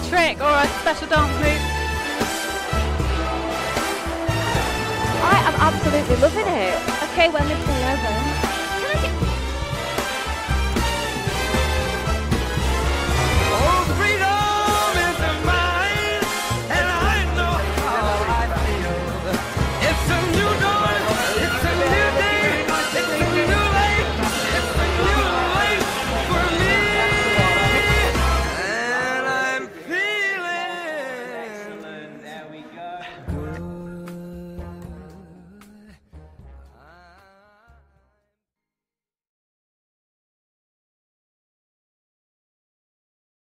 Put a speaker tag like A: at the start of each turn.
A: trick or a special dance move.
B: I am absolutely loving it.
C: Okay, we're missing 11.